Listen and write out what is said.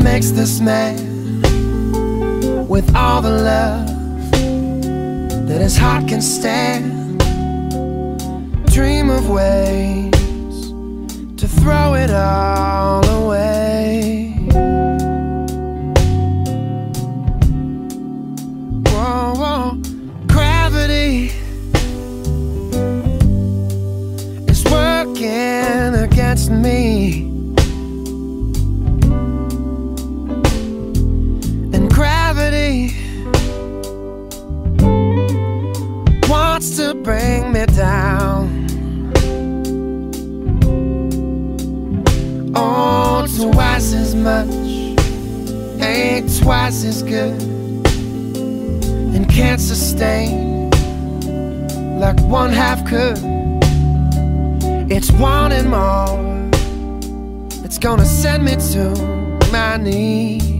makes this man with all the love that his heart can stand dream of ways to throw it all away. Whoa, whoa. Gravity is working against me, and gravity wants to bring me down. Oh, twice as much ain't twice as good, and can't sustain like one half could. It's wanting more, it's gonna send me to my knees.